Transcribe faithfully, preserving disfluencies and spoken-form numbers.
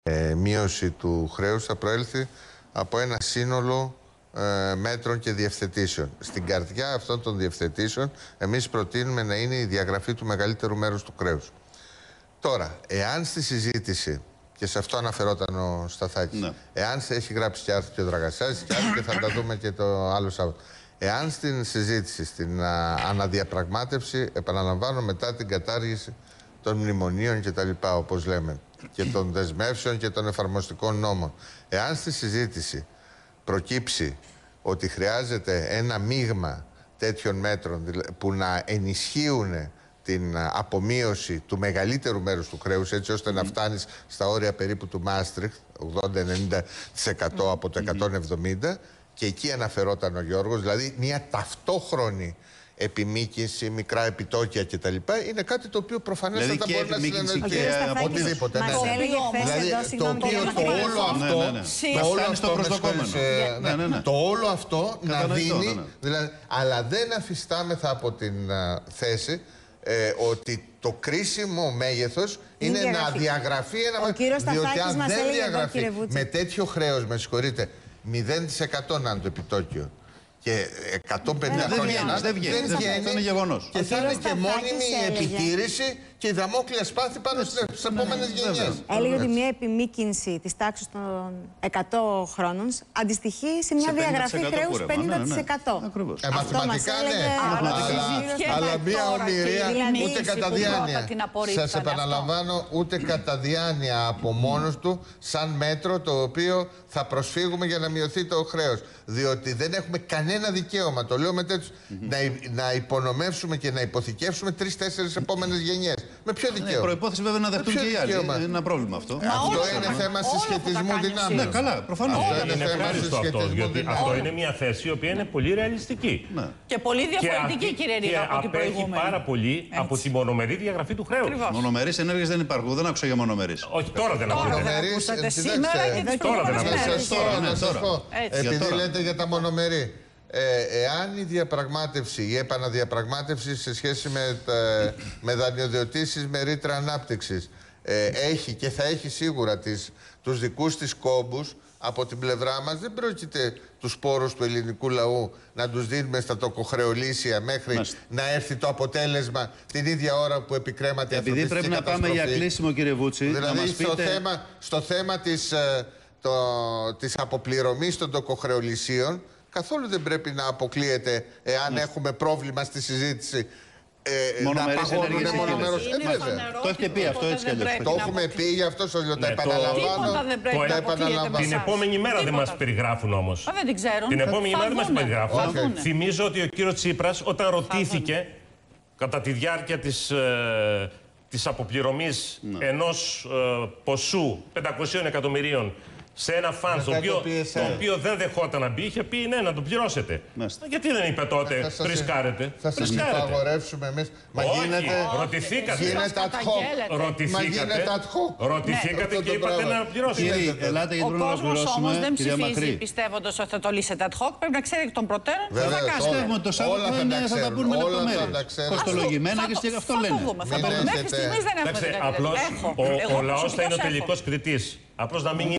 ε, μείωση του χρέους θα προέλθει από ένα σύνολο ε, μέτρων και διευθετήσεων. Στην καρδιά αυτών των διευθετήσεων εμείς προτείνουμε να είναι η διαγραφή του μεγαλύτερου μέρους του χρέους. Τώρα, εάν στη συζήτηση, και σε αυτό αναφερόταν ο Σταθάκης, ναι. εάν έχει γράψει και άρθρο και ο Δραγασιάς και άρθρο και θα τα δούμε και το άλλο Σάββατο. Εάν στην συζήτηση, στην α, αναδιαπραγμάτευση, επαναλαμβάνω, μετά την κατάργηση των μνημονίων και τα λοιπά, όπως λέμε, και των δεσμεύσεων και των εφαρμοστικών νόμων, εάν στη συζήτηση προκύψει ότι χρειάζεται ένα μείγμα τέτοιων μέτρων που να ενισχύουν την απομείωση του μεγαλύτερου μέρους του χρέους, έτσι ώστε mm. να φτάνεις στα όρια περίπου του Μάστριχτ, ογδόντα με ενενήντα τοις εκατό mm. από το εκατόν εβδομήντα, και εκεί αναφερόταν ο Γιώργος, δηλαδή μια ταυτόχρονη επιμήκυνση, μικρά επιτόκια κτλ. Είναι κάτι το οποίο προφανέστατα μπορεί να συνεννοηθεί από οτιδήποτε. Μας έλεγε χθες το οποίο το όλο αυτό, το όλο αυτό να δίνει, αλλά δεν αφιστάμεθα από την θέση ότι το κρίσιμο μέγεθος είναι να διαγραφεί ένα μέτρο. Διότι αν δεν διαγραφεί με τέτοιο χρέος, με συγχωρείτε, μηδέν τοις εκατό να είναι το επιτόκιο και εκατόν πενήντα χρόνια να δεν βγαίνει. Αυτό είναι γεγονός. Και θα είναι και μόνιμη η επιτήρηση και η δαμόκλεια σπάθη πάνω στις επόμενες γενιές. Έλεγε ότι μια επιμήκυνση της τάξης των εκατό χρόνων αντιστοιχεί σε μια διαγραφή χρέους πενήντα τοις εκατό. Μαθηματικά ναι, αλλά μια ομοιρία ούτε κατά διάνοια. Σας επαναλαμβάνω, ούτε κατά διάνοια από μόνος του, σαν μέτρο το οποίο θα προσφύγουμε για να μειωθεί το χρέος. Διότι δεν έχουμε κανένα δικαίωμα, το λέω με τέτοιους, να υπονομεύσουμε και να υποθηκεύσουμε τρεις-τέσσερις επόμενες γενιές. Με ποιο δικαίωμα? Ναι, προϋπόθεση βέβαια να δεχτούν και οι άλλοι. Είναι ένα πρόβλημα αυτό. Μα αυτό είναι θέμα συσχετισμού δυνάμεων. Ναι, καλά, προφανώς. Αυτό είναι θέμα συσχετισμού δυνάμεων. Αυτό είναι μια θέση η οποία είναι πολύ ρεαλιστική. Ναι. Και πολύ διαφορετική, κύριε Ρίγα, από την προηγούμενη. Και απέχει πάρα πολύ έτσι. από τη μονομερή διαγραφή του χρέους. Μονομερείς ενέργειες δεν υπάρχουν. Δεν άκουσα για μονομερείς. Όχι, τώρα δεν ακούτε. Τώρα δεν ακούτε. Επειδή λέτε για τα μονομερή. Ε, εάν η διαπραγμάτευση, η επαναδιαπραγμάτευση σε σχέση με, τα, με δανειοδοτήσεις με ρήτρα ανάπτυξης ε, έχει και θα έχει σίγουρα τις, τους δικούς της κόμπους, από την πλευρά μας δεν πρόκειται τους πόρους του ελληνικού λαού να τους δίνουμε στα τοκοχρεωλήσια μέχρι Μάλιστα. να έρθει το αποτέλεσμα την ίδια ώρα που επικρέμαται η Επειδή πρέπει να πάμε για κλείσιμο, κύριε Βούτση, δηλαδή να μας στο, πείτε... θέμα, στο θέμα της, το, της αποπληρωμής των τοκοχρεωλησίων καθόλου δεν πρέπει να αποκλείεται, εάν ναι. έχουμε πρόβλημα στη συζήτηση, ε, να απαγόρουν μονομερώς. Ε, το έχετε πει αυτό έτσι κι αλλιώς. Το έχουμε πει, γι' αυτό σας λέω, τα επαναλαμβάνω. Την επόμενη μέρα δεν μας περιγράφουν όμως. Δεν την ξέρουν. Την επόμενη μέρα δεν μας περιγράφουν. Θυμίζω ότι ο κύριος Τσίπρας, όταν ρωτήθηκε κατά τη διάρκεια της αποπληρωμής ενός ποσού πεντακόσια εκατομμυρίων σε ένα φαν το οποίο, το οποίο δεν δεχόταν να μπει, είχε πει ναι, να το πληρώσετε. Μάλιστα. Γιατί δεν είπε τότε, ρισκάρετε. Θα σας υπαγορεύσουμε εμείς. Μα Όχι, γίνεται, ρωτηθήκατε. Γίνεται ad hoc. Ρωτηθήκατε, ρωτηθήκατε ναι, και είπατε να πληρώσετε. Κύριε, ελάτε γιατί πρέπει να ολοκληρώσουμε. Ο κόσμος όμως δεν ψηφίζει πιστεύοντας ότι θα το λύσετε ad hoc. Πρέπει να ξέρει εκ των προτέρων τι θα κάνετε. Πιστεύουμε το Σάββατο θα τα πούμε με λεπτομέρειες. Κοστολογημένα και αυτό λένε. Μέχρι στιγμής δεν έχουμε. Ο λαός θα είναι ο τελικός κριτής. Απλώς να μην